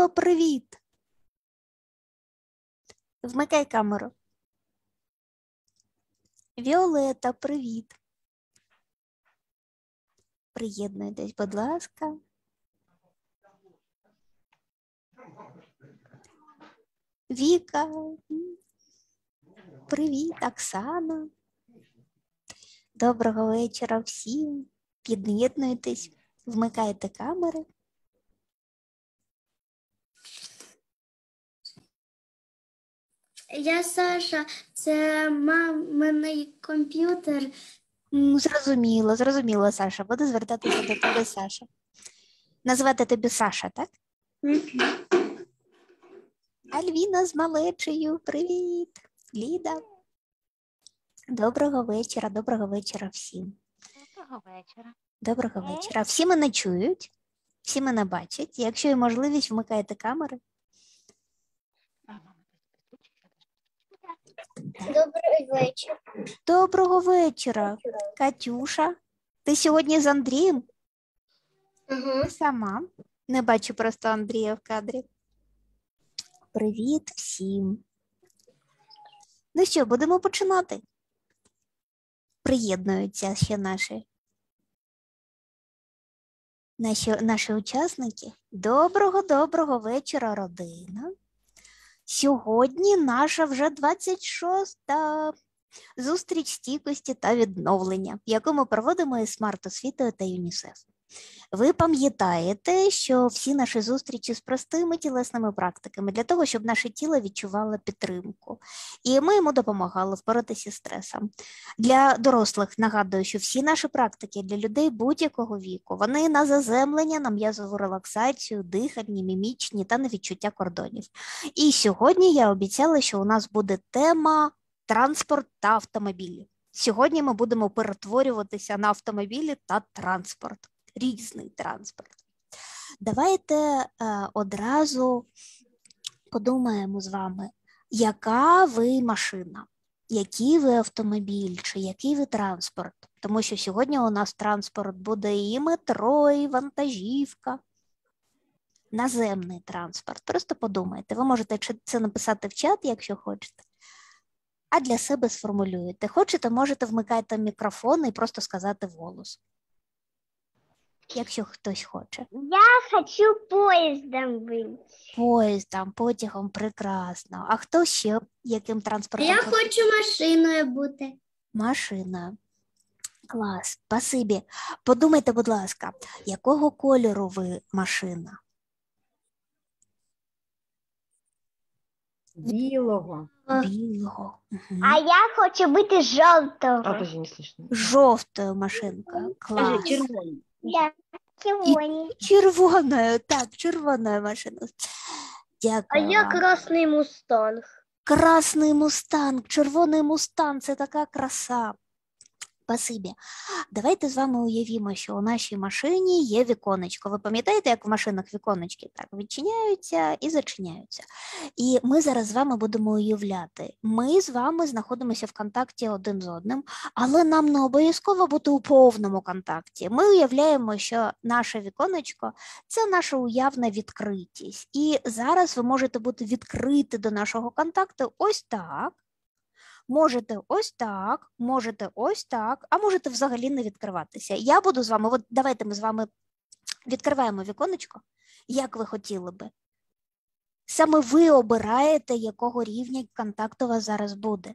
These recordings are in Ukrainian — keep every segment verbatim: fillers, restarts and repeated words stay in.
Ромчико, привіт. Вмикай камеру. Віолета, привіт. Приєднуйтесь, будь ласка. Віка. Привіт, Оксана. Доброго вечора всім. Під'єднуйтесь, вмикайте камери. Я Саша, це маминий комп'ютер. Зрозуміло, зрозуміло, Саша. Буду звертатися до тебе, Саша. Назвати тебе Саша, так? Mm-hmm. Альвіна з малечею, привіт. Ліда. Доброго вечора, доброго вечора всім. Доброго вечора. Доброго вечора. Всі мене чують, всі мене бачать. Якщо є можливість, вмикайте камери. Добрий вечір. Доброго вечора, Катюша. Ти сьогодні з Андрієм? Угу. Ти сама. Не бачу просто Андрія в кадрі. Привіт всім. Ну що, будемо починати? Приєднуються ще наші, наші, наші учасники. Доброго-доброго вечора, родина. Сьогодні наша вже двадцять шоста зустріч стійкості та відновлення, яку ми проводимо із Смарт-освітою та ЮНІСЕФ. Ви пам'ятаєте, що всі наші зустрічі з простими тілесними практиками для того, щоб наше тіло відчувало підтримку. І ми йому допомагали впоратися з стресом. Для дорослих нагадую, що всі наші практики для людей будь-якого віку, вони на заземлення, на м'язову релаксацію, дихальні, мімічні та на відчуття кордонів. І сьогодні я обіцяла, що у нас буде тема транспорт та автомобілі. Сьогодні ми будемо перетворюватися на автомобілі та транспорт. Різний транспорт. Давайте е, одразу подумаємо з вами, яка ви машина, який ви автомобіль, чи який ви транспорт. Тому що сьогодні у нас транспорт буде і метро, і вантажівка. Наземний транспорт. Просто подумайте. Ви можете це написати в чат, якщо хочете. А для себе сформулюєте. Хочете, можете вмикати мікрофон і просто сказати вголос. Якщо хтось хоче. Я хочу поїздом бути. Поїздом, потягом, прекрасно. А хто ще яким транспортом? Я хочу машиною бути. Машина. Клас, спасибі. Подумайте, будь ласка, якого кольору ви машина? Білого. Білого. Угу. А я хочу бути жовтого. А, подожди, не слышно. Жовтою машинка. Клас. Скажи, червоний. Я червоний. Червоною, так, червоною машиною. Дякую. А я вам. красний мустанг. Красний мустанг, червоний мустанг – це така краса. Спасибі. Давайте з вами уявімо, що у нашій машині є віконечко. Ви пам'ятаєте, як в машинах віконечки так відчиняються і зачиняються? І ми зараз з вами будемо уявляти. Ми з вами знаходимося в контакті один з одним, але нам не обов'язково бути у повному контакті. Ми уявляємо, що наше віконечко – це наша уявна відкритість. І зараз ви можете бути відкриті до нашого контакту ось так. Можете ось так, можете ось так, а можете взагалі не відкриватися. Я буду з вами, от давайте ми з вами відкриваємо віконечко, як ви хотіли би. Саме ви обираєте, якого рівня контакту у вас зараз буде.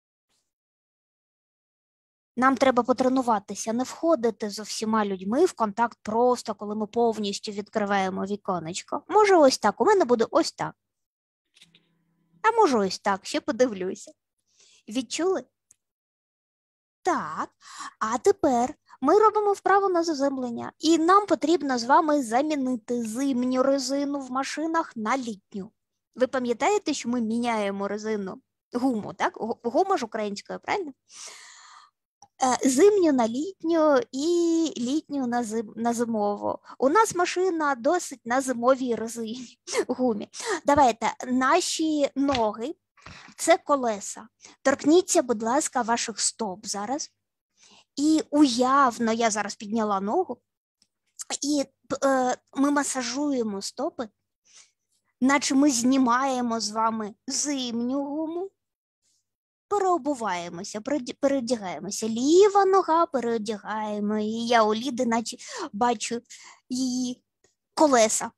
Нам треба потренуватися, не входити з усіма людьми в контакт просто, коли ми повністю відкриваємо віконечко. Може ось так, у мене буде ось так. А може ось так, ще подивлюся. Відчули? Так. А тепер ми робимо вправу на заземлення. І нам потрібно з вами замінити зимню резину в машинах на літню. Ви пам'ятаєте, що ми міняємо резину, гуму, так? Гума ж українською, правильно? Зимню на літню і літню на, зим, на зимову. У нас машина досить на зимовій резині, гумі. Давайте, наші ноги. Це колеса. Торкніться, будь ласка, ваших стоп зараз. І уявно, я зараз підняла ногу, і е, ми масажуємо стопи наче ми знімаємо з вами зимню гуму, переобуваємося, переодягаємося. Ліва нога, переодягаємо. І я у Ліди наче бачу її колеса.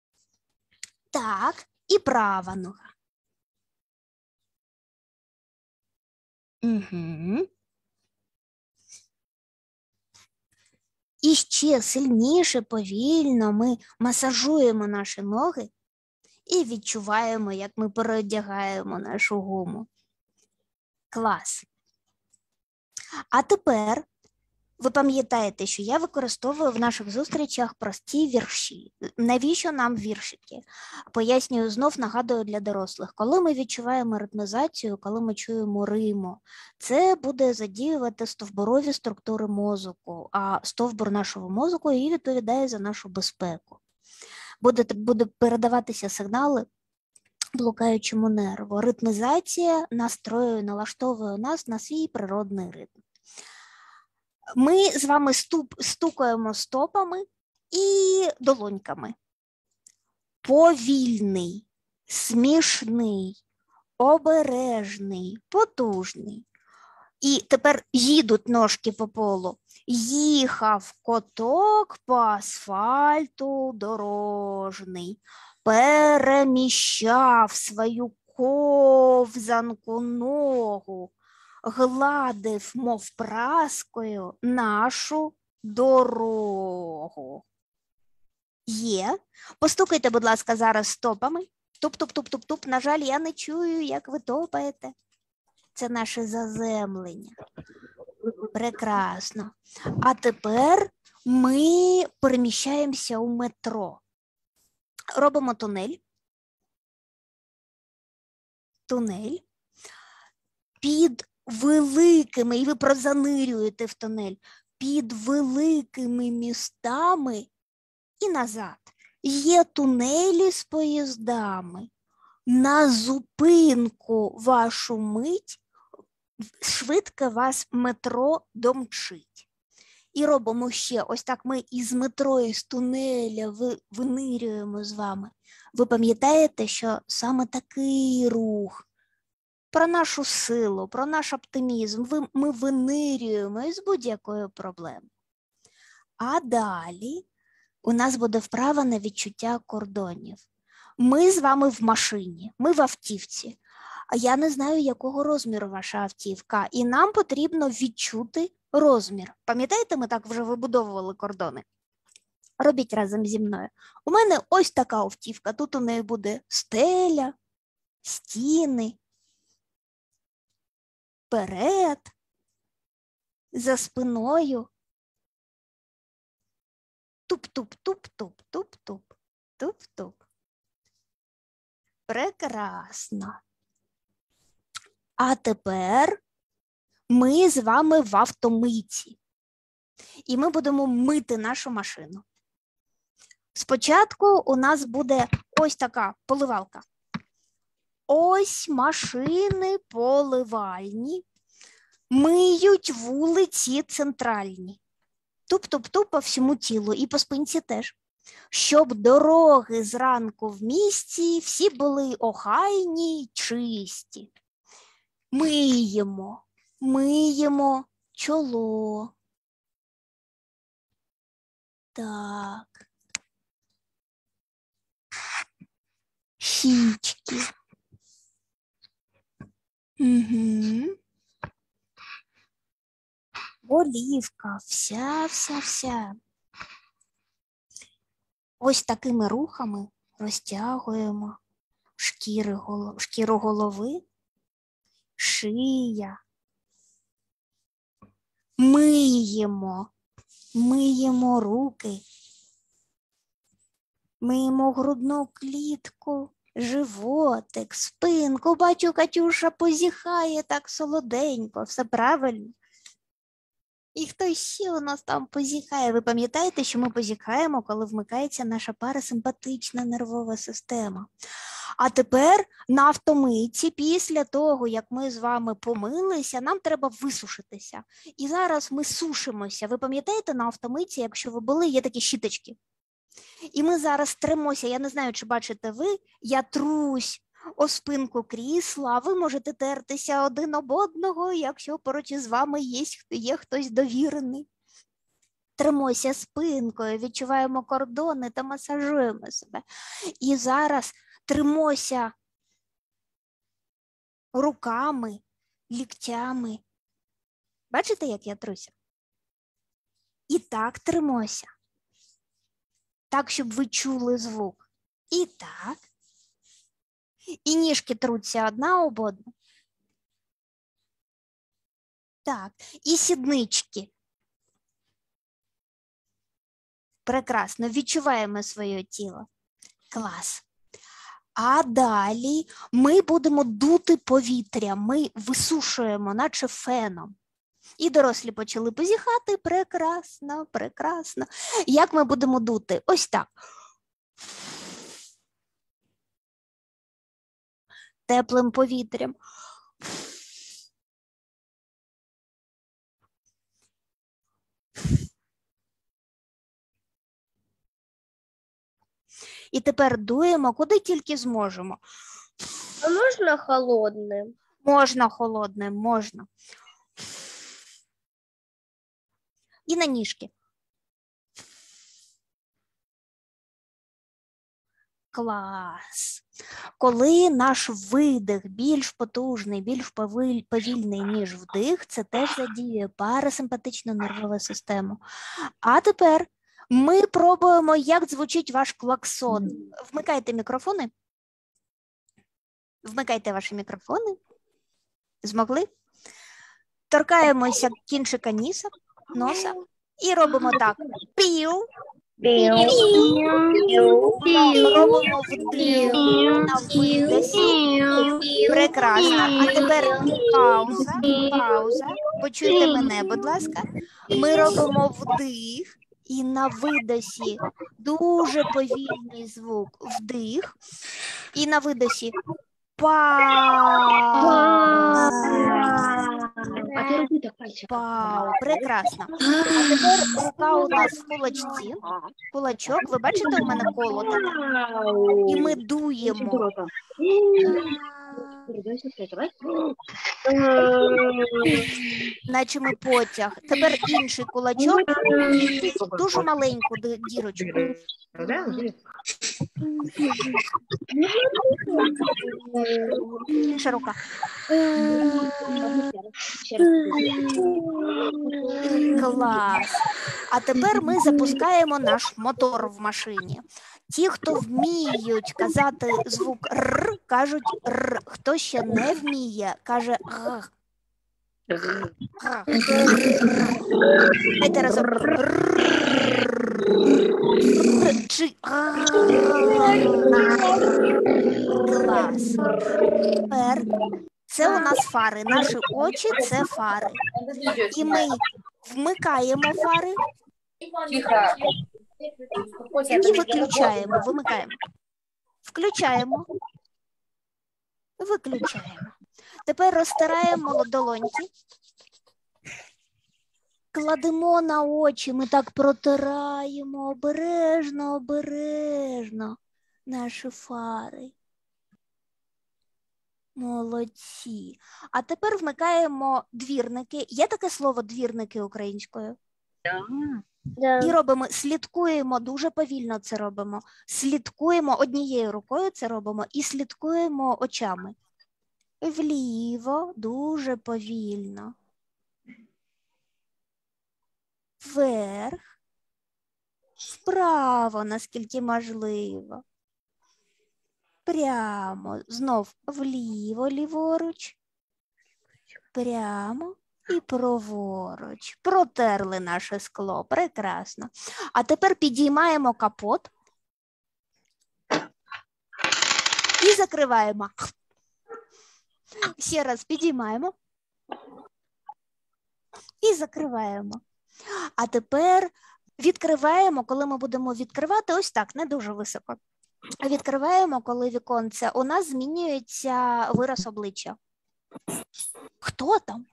Так, і права нога. Угу. І ще сильніше, повільно ми масажуємо наші ноги і відчуваємо, як ми переодягаємо нашу гуму. Клас. А тепер ви пам'ятаєте, що я використовую в наших зустрічах прості вірші. Навіщо нам віршики? Пояснюю знов, нагадую для дорослих. Коли ми відчуваємо ритмізацію, коли ми чуємо риму, це буде задіювати стовбурові структури мозку, а стовбур нашого мозку і відповідає за нашу безпеку. Буде, буде передаватися сигнали блукаючому нерву. Ритмізація настроює, налаштовує нас на свій природний ритм. Ми з вами ступ, стукаємо стопами і долоньками. Повільний, смішний, обережний, потужний. І тепер їдуть ножки по полу. Їхав коток по асфальту дорожний, переміщав свою ковзанку ногу, гладив, мов праскою, нашу дорогу. Є. Постукайте, будь ласка, зараз стопами. Туп-туп-туп-туп-туп. На жаль, я не чую, як ви топаєте. Це наше заземлення. Прекрасно. А тепер ми переміщаємося у метро. Робимо тунель. Тунель. Під великими, і ви прозанирюєте в тунель, під великими містами і назад. Є тунелі з поїздами. На зупинку вашу мить швидко вас метро домчить. І робимо ще, ось так ми із метро, із тунеля винирюємо з вами. Ви пам'ятаєте, що саме такий рух про нашу силу, про наш оптимізм ми винирюємо із будь-якої проблеми. А далі у нас буде вправа на відчуття кордонів. Ми з вами в машині, ми в автівці. А я не знаю, якого розміру ваша автівка, і нам потрібно відчути розмір. Пам'ятаєте, ми так вже вибудовували кордони? Робіть разом зі мною. У мене ось така автівка, тут у неї буде стеля, стіни, вперед, за спиною. Туп-туп-туп-туп-туп-туп, туп-туп. Прекрасно. А тепер ми з вами в автомийці. І ми будемо мити нашу машину. Спочатку у нас буде ось така поливалка. Ось машини поливальні миють вулиці центральні. Туп-туп-туп по всьому тілу і по спинці теж. Щоб дороги зранку в місті всі були охайні й чисті. Миємо, миємо чоло. Так. Щічки. Угу. Голівка, вся-вся-вся. Ось такими рухами розтягуємо шкіри, шкіру голови, шия. Миємо, миємо руки, миємо грудну клітку, животик, спинку. Бачу, Катюша позіхає так солоденько, все правильно. І хто ще у нас там позіхає? Ви пам'ятаєте, що ми позіхаємо, коли вмикається наша парасимпатична нервова система. А тепер на автомийці, після того, як ми з вами помилися, нам треба висушитися. І зараз ми сушимося. Ви пам'ятаєте, на автомийці, якщо ви були, є такі щіточки. І ми зараз тремося, я не знаю, чи бачите ви, я трусь о спинку крісла, а ви можете тертися один об одного, якщо поруч із вами є, є хтось довірений. Тремося спинкою, відчуваємо кордони та масажуємо себе. І зараз тремося руками, ліктями. Бачите, як я труся? І так тремося. Так, щоб ви чули звук. І так. І ніжки труться одна об одну. Так. І сіднички. Прекрасно. Відчуваємо своє тіло. Клас. А далі ми будемо дути повітря. Ми висушуємо, наче феном. І дорослі почали позіхати. Прекрасно, прекрасно. Як ми будемо дути? Ось так. Теплим повітрям. І тепер дуємо, куди тільки зможемо. А можна холодне? Можна холодним, можна. І на ніжки. Клас. Коли наш видих більш потужний, більш повільний, ніж вдих, це теж задіює парасимпатичну нервову систему. А тепер ми пробуємо, як звучить ваш клаксон. Вмикайте мікрофони. Вмикайте ваші мікрофони. Змогли? Торкаємося кінчика ніса, носа і робимо так. Пів. Робимо вдих на видосі. Прекрасно. А тепер пауза, пауза. Почуйте мене, будь ласка. Ми робимо вдих і на видосі дуже повільний звук. Вдих. І на видосі пау. А ти роби так пальчиком. Пау, прекрасно. А тепер рука у нас в кулачці. Кулачок, ви бачите, у мене коло таке? І ми дуємо. Наче ми потяг. Тепер інший кулачок. Дуже маленьку ди- дірочку. Інша рука. Клас. А тепер ми запускаємо наш мотор в машині. Ті, хто вміють казати звук «р», кажуть «р». Хто ще не вміє, каже «г». Г. Дайте разом. «Р». Чи «г». Клас. Тепер це у нас фари. Наші очі – це фари. І ми вмикаємо фари і виключаємо. Вимикаємо. Включаємо. Виключаємо. Тепер розтираємо долоньки. Кладемо на очі, ми так протираємо обережно, обережно наші фари. Молодці. А тепер вмикаємо двірники. Є таке слово двірники українською? Да. І робимо, слідкуємо, дуже повільно це робимо. Слідкуємо, однією рукою це робимо і слідкуємо очами. Вліво, дуже повільно. Вверх. Вправо, наскільки можливо. Прямо, знов вліво, ліворуч. Прямо. І праворуч. Протерли наше скло. Прекрасно. А тепер підіймаємо капот. І закриваємо. Ще раз підіймаємо. І закриваємо. А тепер відкриваємо, коли ми будемо відкривати, ось так, не дуже високо. Відкриваємо, коли віконце, у нас змінюється вираз обличчя. Хто там?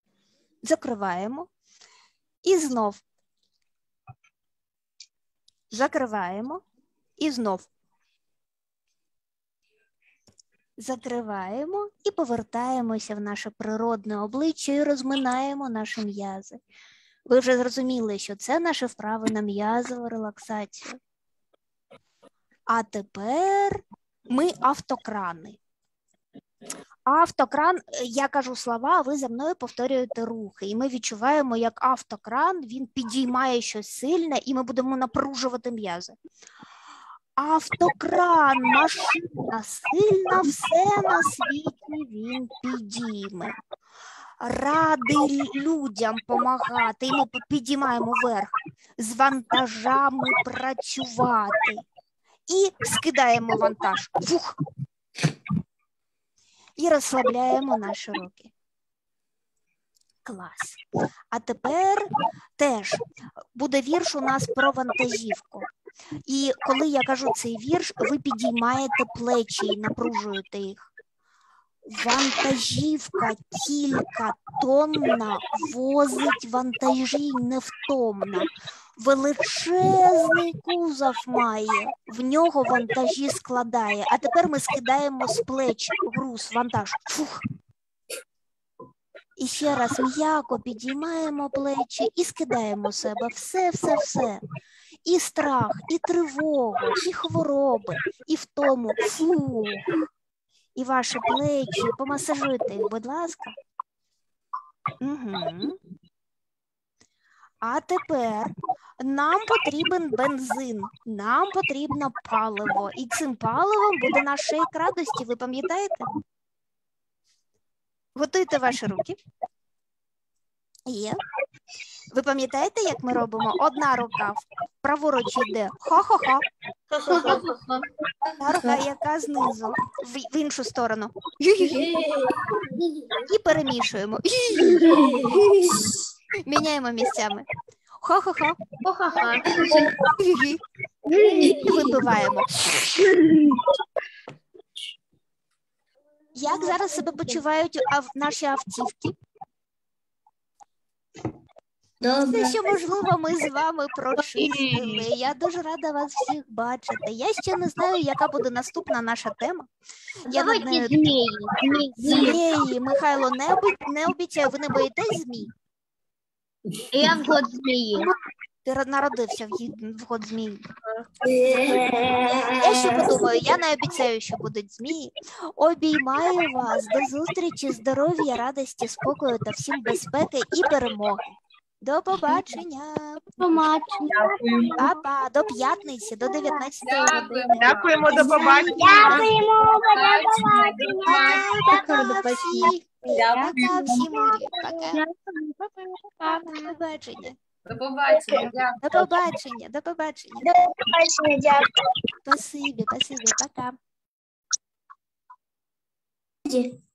Закриваємо. І знов. Закриваємо і знов. Закриваємо і повертаємося в наше природне обличчя і розминаємо наші м'язи. Ви вже зрозуміли, що це наші вправи на м'язову релаксацію. А тепер ми автокрани. Автокран, я кажу слова, а ви за мною повторюєте рухи. І ми відчуваємо, як автокран, він підіймає щось сильне, і ми будемо напружувати м'язи. Автокран, машина сильна, все на світі він підійме. Ради людям помагати, і ми підіймаємо вверх, з вантажами працювати. І скидаємо вантаж. Фух. І розслабляємо наші руки. Клас. А тепер теж буде вірш у нас про вантажівку. І коли я кажу цей вірш, ви підіймаєте плечі і напружуєте їх. Вантажівка кількатонна возить вантажі невтомно. Величезний кузов має, в нього вантажі складає. А тепер ми скидаємо з плеч груз, вантаж. Фух. І ще раз м'яко підіймаємо плечі і скидаємо з себе все, все, все. І страх, і тривогу, і хвороби, і втому. Фух. І ваші плечі, помасажуйте їх, будь ласка. Угу. А тепер нам потрібен бензин, нам потрібно паливо. І цим паливом буде наш шейк радості, ви пам'ятаєте? Готуйте ваші руки. Є. Ви пам'ятаєте, як ми робимо? Одна рука праворуч йде хо-хо-хо. Та рука, яка знизу, в, в іншу сторону. І перемішуємо. Міняємо місцями. Хо-хо-хо. І випиваємо. Як зараз себе почувають ав... наші автівки? Добре. Все, що можливо, ми з вами прочистили. Я дуже рада вас всіх бачити. Я ще не знаю, яка буде наступна наша тема. Я над Давайте нею... змеи. Змеи. Змії, Михайло, не, обі... не обіцяю, ви не боїтесь змій? Я в год змеи. Ти ро- народився в, гі- в год змії. Я ще подумаю, я не обіцяю, що будуть змії. Обіймаю вас, до зустрічі, здоров'я, радості, спокою та всім безпеки і перемоги. До побачення. Па-па, до п'ятниці, до дев'ятнадцятої години. Дякуємо, до побачення. Пока всі. Пока всі мої. Пока. До побачення. До побачення. До побачення. До побачення. Спасибі, спасибі. Пока.